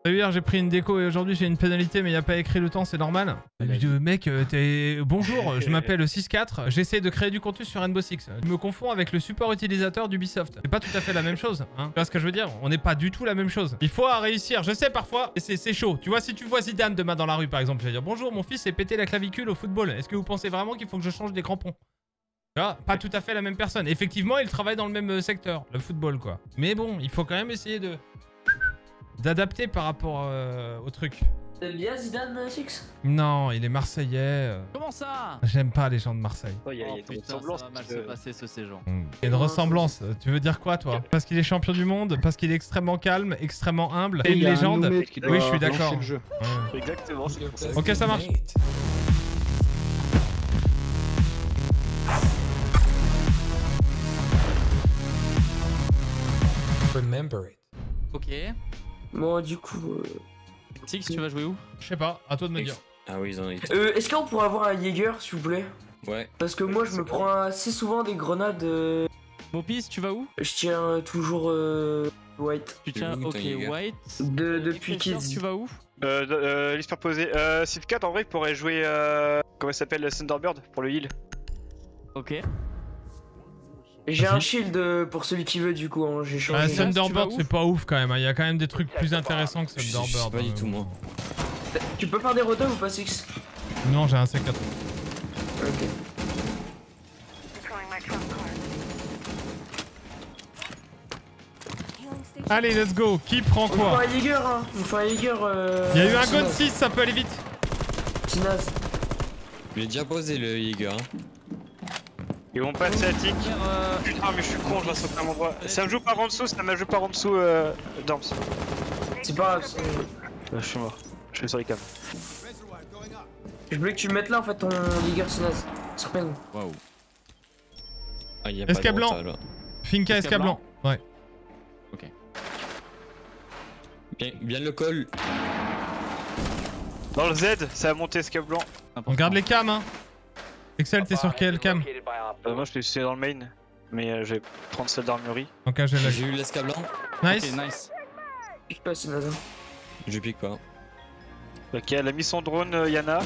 Hier j'ai pris une déco et aujourd'hui j'ai une pénalité mais il n'y a pas écrit le temps, c'est normal. Mec, bonjour, je m'appelle 6-4, j'essaie de créer du contenu sur Rainbow Six. Je me confonds avec le support utilisateur d'Ubisoft. C'est pas tout à fait la même chose, hein. Tu vois ce que je veux dire? On n'est pas du tout la même chose. Il faut réussir, je sais parfois, c'est chaud. Tu vois, si tu vois Zidane demain dans la rue par exemple, je vais dire bonjour, mon fils s'est pété la clavicule au football. Est-ce que vous pensez vraiment qu'il faut que je change des crampons? Tu vois, pas tout à fait la même personne. Effectivement, il travaille dans le même secteur, le football quoi. Mais bon, il faut quand même essayer d'adapter par rapport au truc. T'aimes bien Zidane, Six? Non, il est marseillais. Comment ça? J'aime pas les gens de Marseille. Oh, il y a une putain, ressemblance. ça va mal se passer ce séjour. Il y a une ressemblance. Tu veux dire quoi, toi? Parce qu'il est champion du monde, parce qu'il est extrêmement calme, extrêmement humble, et une légende. Oui, je suis d'accord. Ouais. Exactement, c'est pour ça. Ok, ça marche. Remember it. Ok. Bon, du coup... Six, tu vas jouer où? Je sais pas, à toi de me dire. Ah oui, ils ont... Est-ce qu'on pourrait avoir un Jaeger, s'il vous plaît? Ouais. Parce que moi, je me prends assez souvent des grenades... Mopis, tu vas où? Je tiens toujours White. Tu tiens, où, ok, ton Jaeger? White. Depuis Kids, Kids. tu vas où? L'histoire posée. Civ 4 en vrai, il pourrait jouer. Comment ça s'appelle? Thunderbird pour le heal. Ok. J'ai un shield pour celui qui veut, du coup, hein, j'ai changé. Thunderbird, c'est pas ouf quand même. Il y a quand même des trucs plus intéressants que Je sais Thunderbird. pas du tout, moi. Tu peux faire des rotos ou pas, Six? Non, j'ai un C4. Ok. Allez, let's go. Qui prend On fait quoi? un Jaeger, hein. On fait un Jaeger. Il y a eu un c'est God naze. 6, ça peut aller vite. C'est naze. Je l'ai déjà posé le Jaeger. Ils vont pas statique. Putain, mais je suis con, je reste au même endroit. Ça me joue par en dessous, ça me joue par en dessous, Dorms. C'est pas grave. Je suis mort. Je suis sur les câbles. Je voulais que tu le mettes là, en fait, ton Jaeger, c'est naze. C'est peine. Waouh. Ah, il y a Esca pas de blanc. rota, là. Finka, esca blanc. Ouais. Ok. Bien le col. Dans le Z, ça a monté ce câble blanc. On garde les cams, hein. Excel, t'es sur quel cam? Moi, je suis dans le main. Mais je vais prendre celle d'armurerie. Ok, j'ai la... J'ai eu l'esca blanc. Nice. Ok, nice. Pique pas, c'est naze. Hein. Je pique pas. Ok, elle a mis son drone, Yana.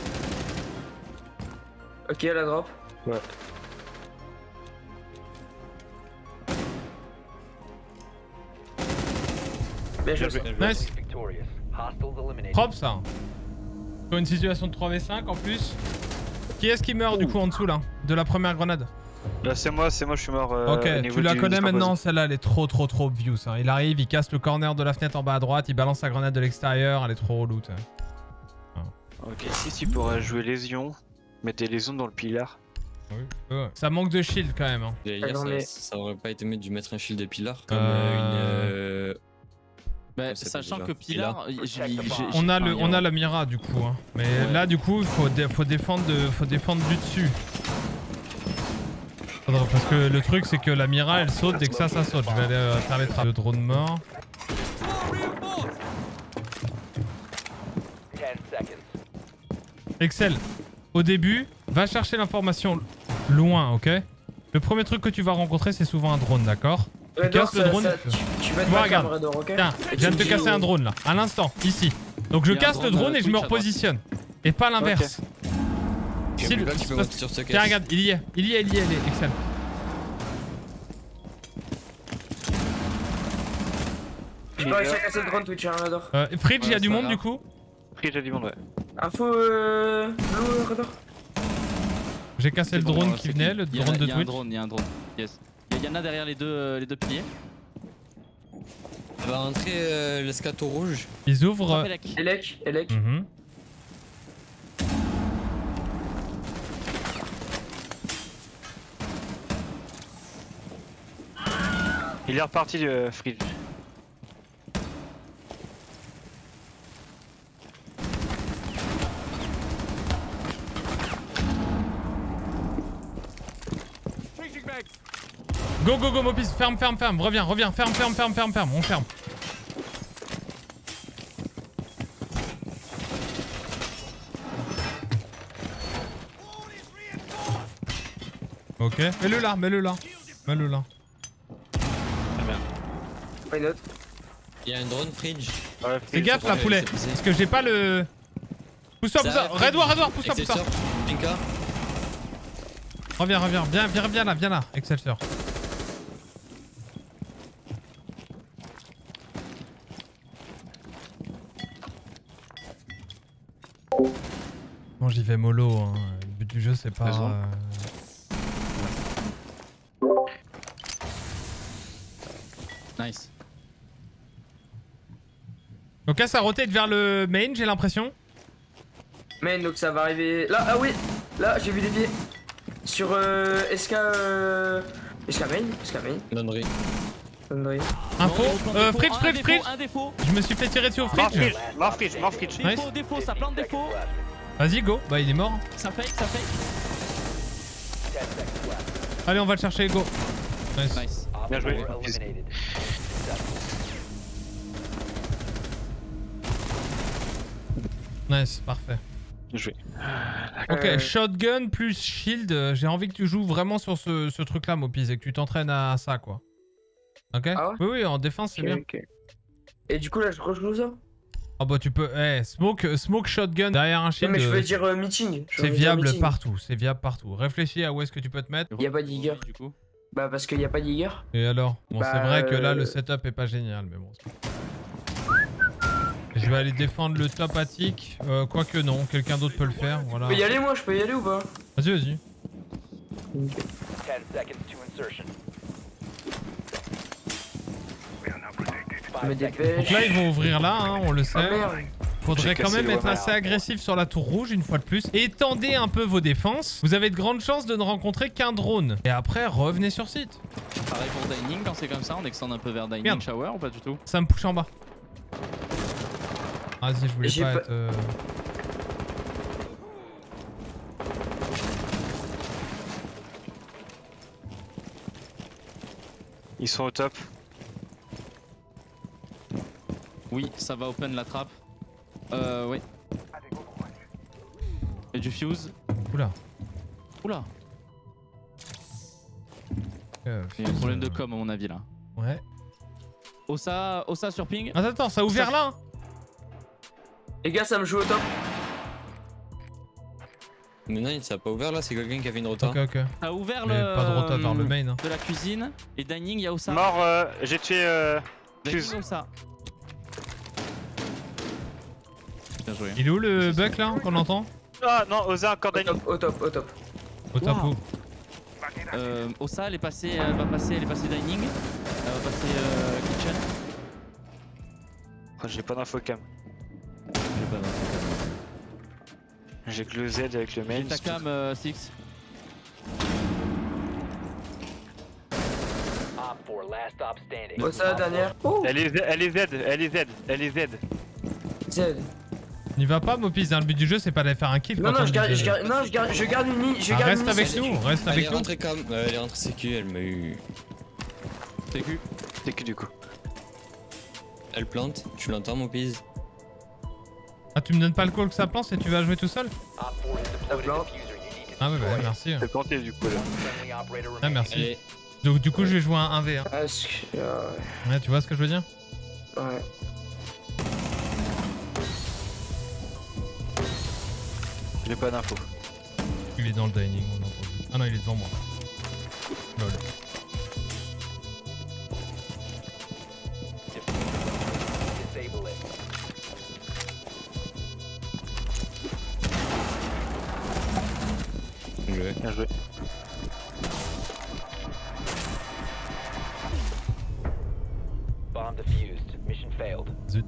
Ok, la drop. Ouais. Bien joué. Nice. Propre ça. Sur une situation de 3v5 en plus. Qui est-ce qui meurt du coup en dessous là? De la première grenade? Là, c'est moi, je suis mort. Ok, au niveau tu la du connais discours maintenant, posé. celle-là elle est trop obvious. Hein. Il arrive, il casse le corner de la fenêtre en bas à droite, il balance sa grenade de l'extérieur, elle est trop relou. Ok, si tu pourrais jouer lésion, mettre des lésions dans le pilar. Ouais. Ça manque de shield quand même. Hein. Hier, non, mais- ça aurait pas été mieux de mettre un shield de pilar comme Bah, ça sachant déjà. que Pilar, On a la Mira du coup. Hein. Mais Ouais. là du coup, faut défendre du dessus. Parce que le truc c'est que la Mira elle saute dès que ça saute. Je vais aller faire les trappes. Le drone mort. Excel, au début, va chercher l'information loin, ok? Le premier truc que tu vas rencontrer, c'est souvent un drone, d'accord? Tu casses le drone. Tu vas te Vois, battre regarde. un Redor, ok? Tiens, je viens de te casser un drone là, à l'instant, ici. Donc je Il y a un casse le drone, drone et je me Twitch à droite. repositionne. Et pas l'inverse. Si le- Là, tu peux monter sur ce Tiens, caisse. regarde, il y est, Excel. J'ai pas réussi à casser le drone, Twitch, un Redor. Fridge, il y a Ouais, du ça monde va. du coup? Pris, j'ai du monde, ouais. Info, blue, Redor. J'ai cassé le drone qui venait, le drone de Il y a un Twitch. drone, il y a un drone. Yes. Il y en a derrière les deux piliers. On va rentrer l'escato rouge. Ils ouvrent. Elec. Mhm. Il est reparti, Fridge. Go, Mopis, ferme, reviens, ferme, on ferme. Ok, mets-le là. Très bien. Pas une autre. Il y a un drone fridge. Ouais, Fais gaffe là, poulet. Parce que j'ai pas le. Pousse-toi, pousse-toi. Redouard, pousse-toi, pousse-toi. Pinka. Reviens, viens là, Excelsior. Bon, j'y vais mollo, hein. Le but du jeu, c'est pas. Nice. Donc là, ça rotate vers le main, j'ai l'impression. Main, donc ça va arriver. Là, ah oui, là, j'ai vu des pieds. Sur SK. SK main. Donnerie. Info. Fridge. Un défaut. Je me suis fait tirer dessus au fridge. Mort fridge. Nice. Défaut, ça plante défaut. Vas-y, go. Bah, il est mort. Ça fake. Allez, on va le chercher, go. Nice. Nice. Bien joué. Nice, parfait. Bien joué. Ok, shotgun plus shield. J'ai envie que tu joues vraiment sur ce truc-là, Mopiz, et que tu t'entraînes à ça, quoi. Ok? Ah ouais? Oui, en défense, c'est bien. Okay. Et du coup, là, je rejoue ça? Ah bah, tu peux. Smoke shotgun derrière un shield. Non, mais je veux dire meeting. C'est viable partout. C'est viable partout. Réfléchis à où est-ce que tu peux te mettre. Y a pas d'Iger. Du coup. Bah, parce qu'il y a pas d'Iger. Et alors? Bon, Bah, c'est vrai que là, le setup est pas génial, mais bon. Je vais aller défendre le top attic. Quoique non, quelqu'un d'autre peut le faire. Voilà. Je peux y aller, moi? Je peux y aller ou pas? Vas-y. Je me dépêche. Donc là, ils vont ouvrir là, hein, on le sait. Ah merde. Faudrait quand même être assez agressif sur la tour rouge une fois de plus. Étendez un peu vos défenses. Vous avez de grandes chances de ne rencontrer qu'un drone. Et après, revenez sur site. Pareil pour dining, quand c'est comme ça, on extend un peu vers dining, Merde. shower ou pas du tout? Ça me pousse en bas. Vas-y, je voulais pas être... Ils sont au top. Oui, ça va open la trappe. Oui. Et du fuse. Oula. Oula. Il y a un problème de com à mon avis là. Ouais. Ossa sur ping. Attends, ça a ouvert là, hein. Les gars, ça me joue au top. Mais non, ça a pas ouvert là, c'est quelqu'un qui avait une rota. Ok. Ça a ouvert Mais le. pas de rota vers le main, hein. De la cuisine. Et dining, il y a Ossa. Mort, j'ai tué Dining, Fuse. Ossa. Bien joué. Il est où le buck là qu'on entend? Ah non, Oza encore Au dining. top, au top, au top. Au top Wow. où? Ossa, elle est passée dining. Elle va passer kitchen. Oh, j'ai pas d'info cam. J'ai pas d'info. J'ai que le Z avec le main. J'ai ta cam, Six. Oh, ça, dernière. Oh, Elle est Z. Z. N'y va pas, Mopiz, hein. Le but du jeu, c'est pas d'aller faire un kill. Non, quand non, on je dit garde de- je garde une ligne. Ah, reste avec nous, reste Elle est avec nous. rentrée cam, elle est rentrée sécu, elle m'a eu. TQ. C'est que du coup. Elle plante, tu l'entends mon pise? Ah, tu me donnes pas le call que ça plante et tu vas jouer tout seul? Ça plante. Ah ouais, bah merci. C'est planté du coup là. Ah, merci. Elle est. Donc du coup, je vais jouer un 1v1. Ah, Ouais, tu vois ce que je veux dire? ouais. J'ai pas d'info. Il est dans le dining, on l'a entendu. Ah non, il est devant moi. Lol. Bien joué. Zut.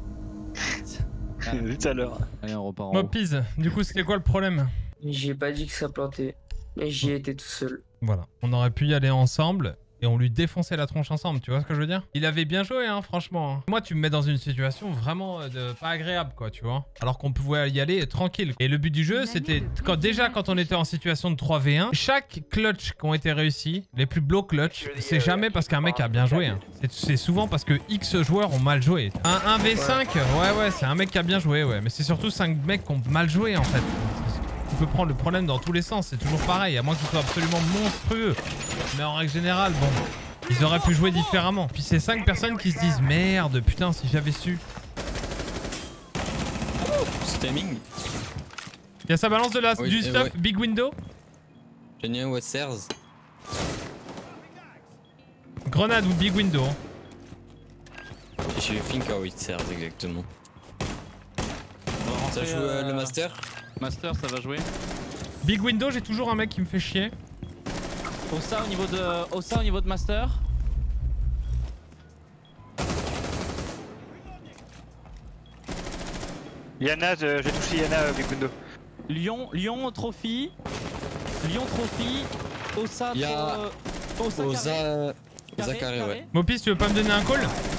Vite à l'heure. Allez, on repart en haut. Mopiz, du coup, c'était quoi le problème? J'ai pas dit que ça plantait. Mais j'y étais tout seul. Voilà, on aurait pu y aller ensemble et on lui défonçait la tronche ensemble, tu vois ce que je veux dire? Il avait bien joué, hein, franchement. Moi, tu me mets dans une situation vraiment pas agréable, quoi, tu vois? Alors qu'on pouvait y aller tranquille. Et le but du jeu, c'était déjà quand on était en situation de 3v1, chaque clutch qui ont été réussis, les plus blow clutch, c'est jamais parce qu'un mec a bien joué. Hein. C'est souvent parce que X joueurs ont mal joué. Un 1v5, ouais, c'est un mec qui a bien joué, ouais. Mais c'est surtout 5 mecs qui ont mal joué, en fait. Tu peux prendre le problème dans tous les sens, c'est toujours pareil, à moins que ce soit absolument monstrueux. Mais en règle générale, bon, ils auraient pu jouer différemment. Puis c'est 5 personnes qui se disent merde, putain, si j'avais su. C'est timing. Il y a sa balance de la, Oui, du stuff, ouais. big window. J'en ai un Westers. Grenade ou big window. Je suis Finca Westers exactement. On va Ça rentrer, joue le master. Master, ça va jouer. Big window, j'ai toujours un mec qui me fait chier. Ossa au niveau de Master. Yana, j'ai touché Yana Big Window. Lyon Trophy. Lyon Trophy. Ossa. Il y a Ossa Osa carré, ouais. Mopis, tu veux pas me donner un call?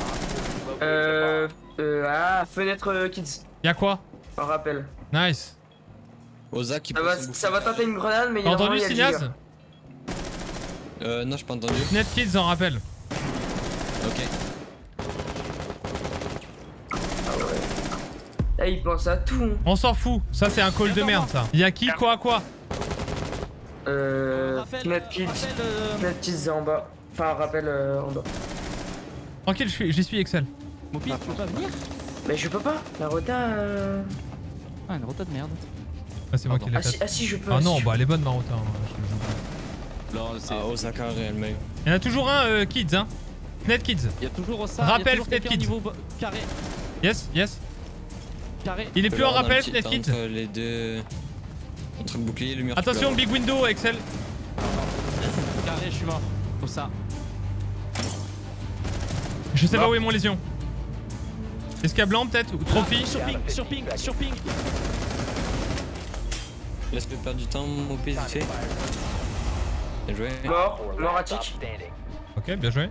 Fenêtre kids. Y'a quoi? Un rappel. Nice. Osa qui Ça va tenter une grenade, mais il y T'as a entendu vraiment, il y a le Signaz? giga. Non, j'ai pas entendu. Net Kids en rappel. Ok. Ah ouais. Là, il pense à tout. Hein. On s'en fout, ça c'est un call de merde ça. Y'a qui, quoi? Fenêtre kids. Fenêtre kids en bas. Enfin, un rappel en bas. Tranquille, j'y suis Excel. Mopi, tu peux pas venir? Mais je peux pas. La rota. Ah, une rota de merde. Ah, c'est moi qui l'ai Ah si, fait. ah si, je peux. Ah si, non, je bah elle est bonne ma route. Non, c'est. Ah, Osa carré, elle m'a eu. Il y en a toujours un Kids, hein. Net Kids. Il y a toujours Ossa. Rappel, il y a toujours Fenêtre quelqu'un Kids. au niveau carré. Yes, yes. Carré. Il est plus en Alors, on a un rappel, petit Net temps Kids. Entre les deux. Entre le bouclier et le mur. Attention, big window, Excel. Carré, je suis mort. Ossa. Je sais pas où est mon lésion. Esca blanc peut-être? Ou trophy? Sur ping. Laisse-le perdre du temps, mon PC, vite fait. Bien joué. Mort à tic. Ok, bien joué.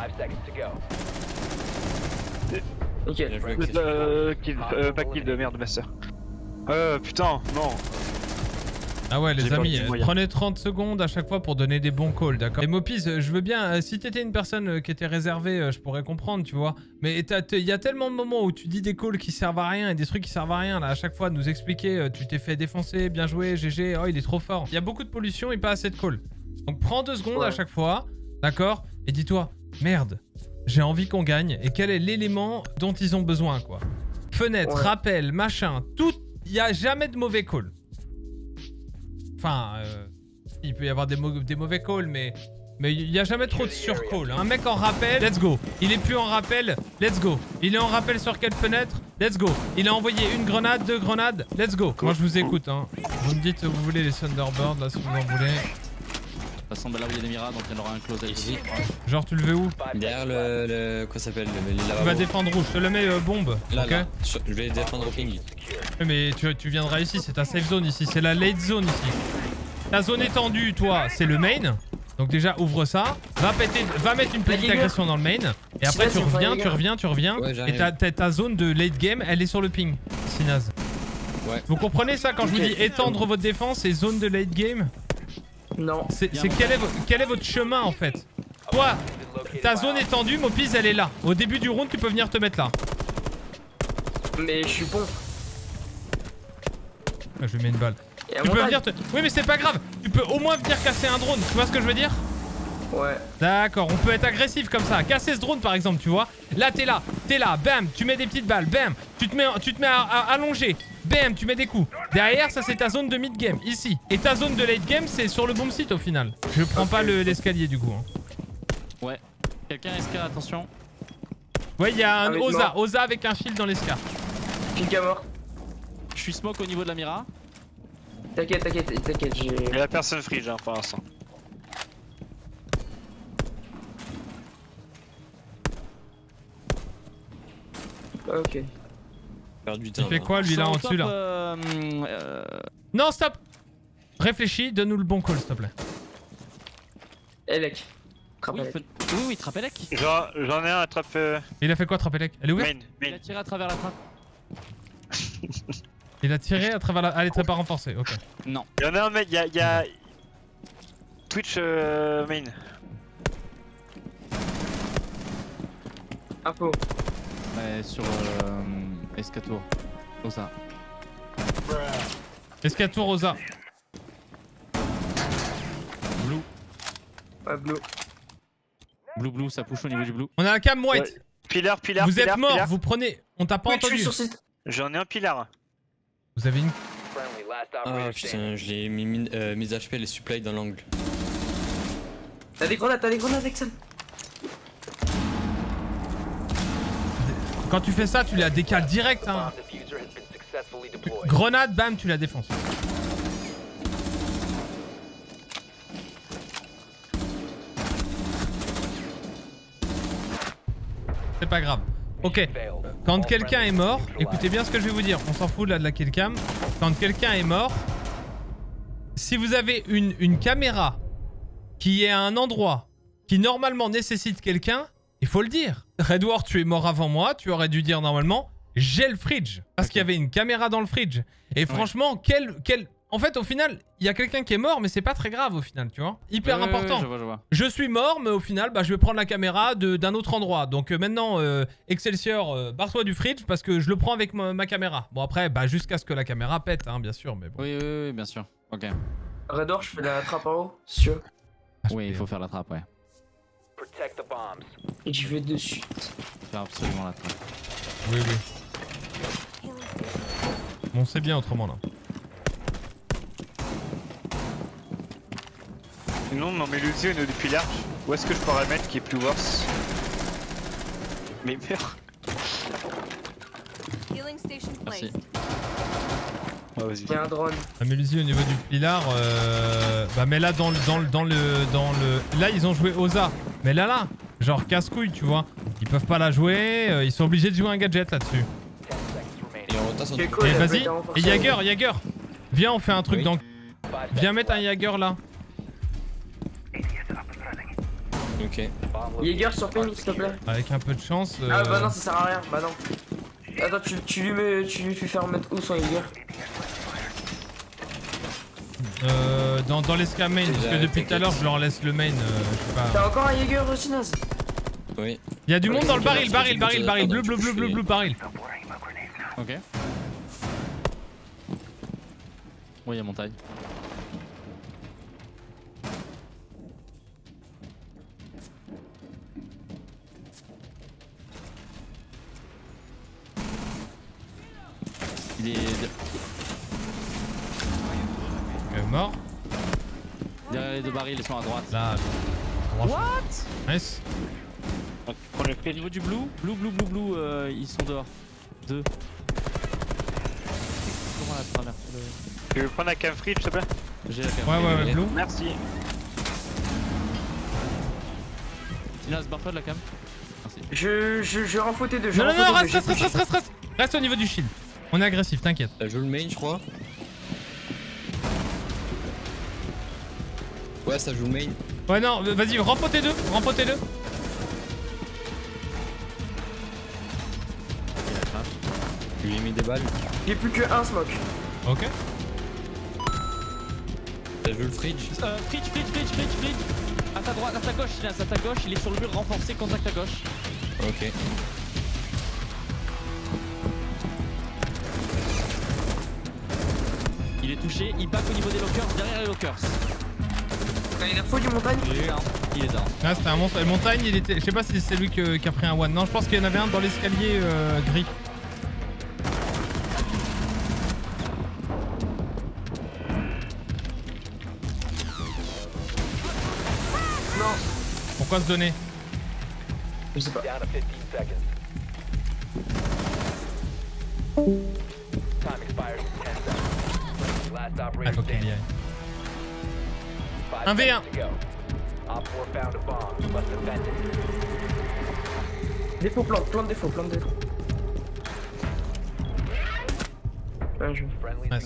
Nickel. Bien joué, Kill, pas kill de merde, Master. Putain, non. Ah ouais, les J'ai pas amis, le moyen. prenez 30 secondes à chaque fois pour donner des bons calls, d'accord? Et Mopis, je veux bien, si t'étais une personne qui était réservée, je pourrais comprendre, tu vois. Mais il y a tellement de moments où tu dis des calls qui servent à rien et des trucs qui servent à rien, là, à chaque fois, de nous expliquer, tu t'es fait défoncer, bien joué, GG, oh, il est trop fort. Il y a beaucoup de pollution et pas assez de calls. Donc prends 2 secondes à chaque fois, d'accord? Et dis-toi, merde, j'ai envie qu'on gagne, et quel est l'élément dont ils ont besoin, quoi? Fenêtre, rappel, machin, tout, il n'y a jamais de mauvais calls. Enfin, il peut y avoir des mauvais calls, mais il n'y a jamais trop de sur-call. Hein. Un mec en rappel, let's go. Il est plus en rappel, let's go. Il est en rappel sur quelle fenêtre? Let's go. Il a envoyé une grenade, 2 grenades, let's go. Moi, je vous écoute. Hein. Vous me dites, vous voulez les Thunderbirds, là, si vous en voulez. De toute façon, bah là où il y a des miras, donc il y en aura un close Ici. Genre, tu le veux où? Derrière le. Quoi ça s'appelle? Le Tu vas lavabo. défendre rouge. Je te le mets bombe. Là, Ok. là. Je vais défendre au ping. Mais tu viendras ici, c'est ta safe zone ici. C'est la late zone ici. Ta zone étendue, toi, c'est le main. Donc déjà, ouvre ça. Va mettre une petite agression dans le main. Et après, tu reviens. Ouais, Et ta zone de late game, elle est sur le ping. Sinaz. Ouais. Vous comprenez ça quand je vous dis étendre votre défense et zone de late game? Non. C'est quel est votre chemin en fait? Toi, ta zone étendue, Mopis, elle est là. Au début du round, tu peux venir te mettre là. Mais je suis bon. Ah, je lui mets une balle. Et à Tu mon peux taille. venir te... Oui, mais c'est pas grave. Tu peux au moins venir casser un drone. Tu vois ce que je veux dire? Ouais. D'accord, on peut être agressif comme ça. Casser ce drone par exemple, tu vois. Là, t'es là, bam, tu mets des petites balles, bam. Tu te mets à allonger, bam, tu mets des coups. Derrière, ça c'est ta zone de mid game, ici. Et ta zone de late game, c'est sur le bomb site au final. Je prends pas l'escalier du coup. Hein. Ouais. Quelqu'un SK, attention. Ouais, il y a un Avec Osa, mort. Osa avec un shield dans l'escar. Pink à mort. Je suis smoke au niveau de la mira. T'inquiète, j'ai. Il y a personne free, hein, pour l'instant. Ok. Perdu du temps. Il fait là. quoi lui là en dessus là? Non, stop. Réfléchis, donne-nous le bon call s'il te plaît. Eh mec. Oui, oui, Trapelec. J'en ai un, attrape. Il a fait quoi Trapelec? Elle est ouverte? Il Main. a tiré à travers la trappe. Il a tiré à travers la... Ah, elle est très pas renforcée, ok. Non. Il y en a un mec, il y a. Twitch main. Info. Ouais, sur Escatour. Osa. Escatour Osa. Blue. Ouais, bleu. Blue, ça push au niveau du blue. On a un cam white. Ouais. Pilar. Vous êtes mort, pilar. vous prenez... On t'a pas Oui, je suis entendu. sur site. J'en ai un pilar. Vous avez une... Ah putain, je l'ai mis HP les supply dans l'angle. T'as des grenades, Exxon. Quand tu fais ça, tu la décales direct, hein. Grenade, bam, tu la défonces. C'est pas grave. Ok. Quand quelqu'un est mort, écoutez bien ce que je vais vous dire. On s'en fout là de la killcam. Quand quelqu'un est mort, si vous avez une caméra qui est à un endroit qui normalement nécessite quelqu'un, il faut le dire. Redward, tu es mort avant moi, tu aurais dû dire normalement j'ai le fridge. Parce qu'il y avait une caméra dans le fridge. Et franchement, en fait, au final, il y a quelqu'un qui est mort, mais c'est pas très grave au final, tu vois. Hyper important. Je vois. Je suis mort, mais au final, bah, je vais prendre la caméra d'un autre endroit. Donc maintenant, Excelsior, barre-toi du fridge parce que je le prends avec ma caméra. Bon après, bah, jusqu'à ce que la caméra pète, hein, bien sûr. Mais bon. Oui, bien sûr. Ok. Redor, je fais la trappe en haut, sûr. Oui, il faut faire la trappe, ouais. Et je vais dessus. Faire absolument la trappe. Oui. Bon, c'est bien autrement là. Sinon, non, mais l'ulti au niveau du pilar, où est-ce que je pourrais mettre qui est plus worse? Mais merde. Merci. Ah, vas-y. Il y a un drone. La Mélusie au niveau du pilar, bah mais là dans le... Là ils ont joué Oza. Mais là, genre casse-couille tu vois. Ils peuvent pas la jouer, ils sont obligés de jouer un gadget là-dessus. Et en rotation. Et vas-y, et Jaeger. Viens on fait un truc dans... Viens mettre un Jaeger là. Ok. Jaeger sur ping, s'il te plaît. Avec un peu de chance... Ah bah non, ça sert à rien, bah non. Attends, tu lui fais faire mettre où son Jaeger? Dans l'esca main, parce que depuis tout à l'heure je leur laisse le main, je sais pas... T'as encore un Jaeger aussi, Naz? Oui. Il y a du monde dans le baril, bleu, baril. Ok. Oui, il y a montagne. Il est Mort. derrière les deux barils, ils sont à droite. Là. What? Nice. Prends le Au pied. niveau du blue, ils sont dehors. Deux. Comment la traverse Tu veux prendre la cam free, s'il te plaît? J'ai la caméra. Ouais, blue. Merci. Silas, barre-toi de la cam. Merci. Je vais renfouter deux. Non, reste au niveau du shield. On est agressif, t'inquiète. Ça joue le main, je crois. Ouais, ça joue le main. Ouais, non, vas-y, rempotez deux. Je lui ai mis des balles. J'ai plus que un smoke. Ok. Ça joue le fridge. Fridge. À ta droite, à ta gauche, Silas, à ta gauche, il est sur le mur renforcé, contact à gauche. Ok. Il est touché, il back au niveau des lockers, derrière les lockers. Il a faux du montagne. Il est down. Là, c'était un monstre. Et montagne, il était. Je sais pas si c'est lui qui a pris un one. Non, je pense qu'il y en avait un dans l'escalier gris. Non. Pourquoi se donner? Je sais pas. Ah, faut qu'il y aille. 1v1. Défaut, plante défaut. Ouais, Nice.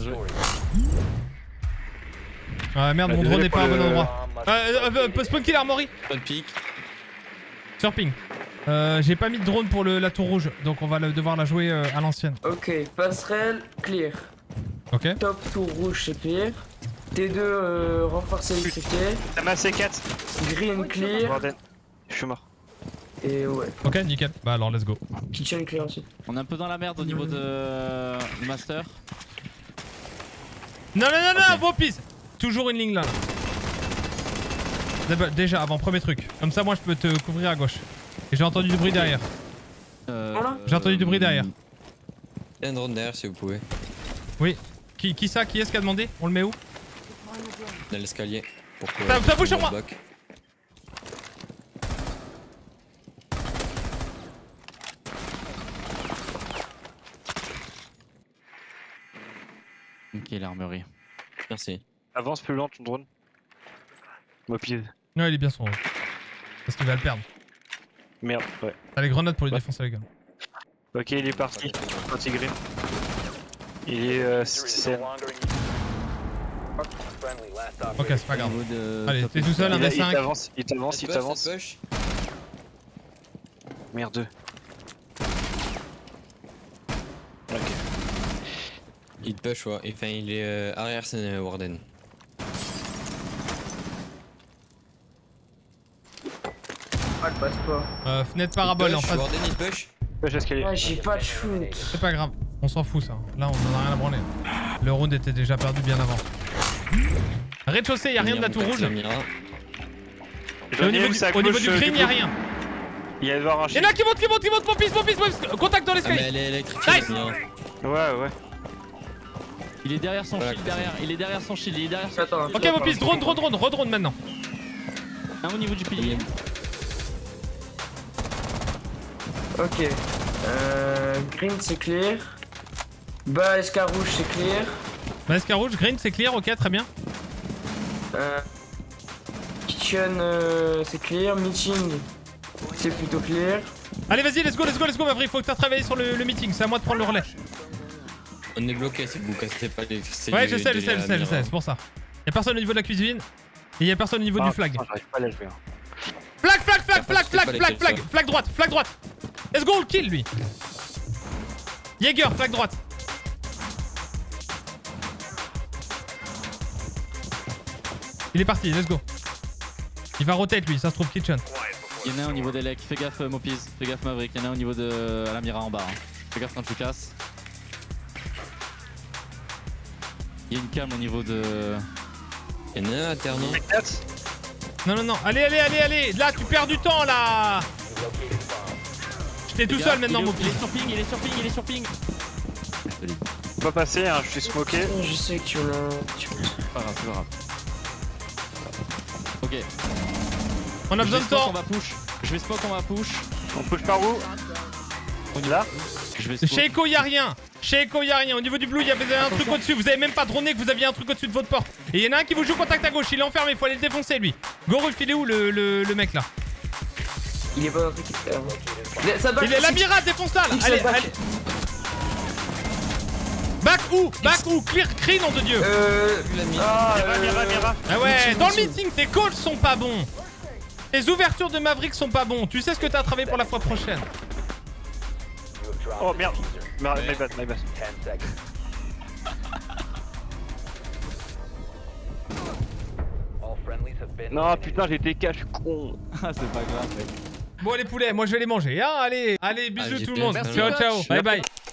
Ah merde, mon drone n'est pas au bon endroit. Spawn kill armory. Pas de pique. Sur ping. J'ai pas mis de drone pour la tour rouge, donc on va devoir la jouer à l'ancienne. Ok, passerelle, clear. Ok. Top tour rouge, c'est clear. T2 renforcé électrifié. T'as ma C4. Green clear. Bordel. Je suis mort. Et ouais. Ok, nickel. Bah alors, let's go. Kitchen clear aussi. On est un peu dans la merde au niveau de Master. Non, vos pistes. Toujours une ligne là. Déjà, avant, premier truc. Comme ça, moi, je peux te couvrir à gauche. Et j'ai entendu du bruit derrière. Voilà. J'ai entendu du bruit derrière. Il y a un drone derrière si vous pouvez. Oui. Qui ça? Qui est-ce qui a demandé? On le met où? Dans l'escalier. Ça bouge sur moi. Ok, l'armurerie. Merci. Avance plus lent ton drone. Mopise. Non, il est bien son rôle. Parce qu'il va le perdre. Merde, ouais. T'as les grenades pour lui Ouais. défoncer la gueule. Ok, il est parti. Intégré. Il est scène. Ok, c'est pas grave. Au niveau de- Allez, t'es tout seul, un Il des 5. t'avance, il t'avance, il t'avance. Push. Merde. Ok. Il push, ouais. Enfin, il est arrière, c'est Warden. Ah, je passe pas. Fenêtre parabole en face. Warden, il push. Push escalier. Ah, j'ai pas de shoot. C'est pas grave, on s'en fout ça. Là, on en a rien à branler. Le round était déjà perdu bien avant. Rez-de-chaussée, y'a rien de la tour rouge. Et au niveau du green, y'a rien. Il va y avoir un Y'en a qui monte, mon piste. Contact dans Ah, mais l'escalier. elle est électrifiée. Nice. Mira. Ouais. Il est derrière son Voilà, shield derrière. Il est derrière son shield. Il est derrière son Attends. Ok, mon piste, drone, redrone maintenant. Un au niveau du pilier. Ok. Green c'est clear. Bas SK rouge c'est clear. Masque rouge, green, c'est clear, ok, très bien. Kitchen c'est clear. Meeting c'est plutôt clear. Allez, vas-y, let's go, Maverick, faut que t'as travaillé sur le meeting, c'est à moi de prendre le relais. On est bloqué si vous cassez pas les. Ouais, je sais, c'est pour ça. Y'a personne au niveau de la cuisine, et y'a personne au niveau du flag. J'arrive pas à la jouer. Flag droite. Let's go, on le kill lui. Jaeger, flag droite. Il est parti, let's go. Il va rotate lui, ça se trouve kitchen. Il y en a un au niveau des legs. Fais gaffe, Mopiz. Fais gaffe, Maverick. Il y en a un au niveau de Alamira en bas. Hein. Fais gaffe quand tu casses. Il y a une cam au niveau de. Il y en a un à terre, non? Non, allez. Là, tu perds du temps là. J'étais tout seul maintenant, mon Il est sur ping. Faut pas passer, hein, je suis smoké. Je sais que tu l'as. C'est pas grave. Ok. On a besoin de temps. On va push. Je vais smoke, on va push. On push par où? Là? Je vais smoke. Chez Echo, y'a rien. Au niveau du blue, vous avez un truc au-dessus. Vous avez même pas droné que vous aviez un truc au-dessus de votre porte. Et y'en a un qui vous joue contact à gauche. Il est enfermé, faut aller le défoncer lui. Goruf, il est où le mec là? Il est pas dans le truc. Il est la Mira, défonce-la là. Allez. Back où? Clear, clean, nom de Dieu. Mira. Ah ouais, dans le meeting, tes calls sont pas bons. Tes ouvertures de Maverick sont pas bons. Tu sais ce que t'as à travailler pour la fois prochaine. Oh merde. My bad. Non putain, j'ai TK, je suis con. Ah, c'est pas grave, mec. Bon, les poulets, moi je vais les manger. Hein, allez, bisous Allez, tout le monde. merci, Ciao, coach. ciao. Bye bye.